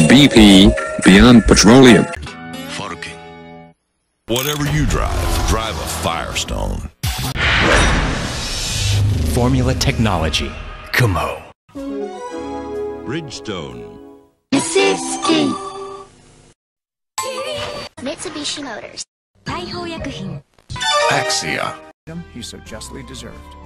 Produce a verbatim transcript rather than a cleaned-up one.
B P, Beyond Petroleum. Whatever you drive, drive a Firestone. Formula Technology. Kumo. Bridgestone. Mitsubishi. Mitsubishi Motors. Axia. He so justly deserved.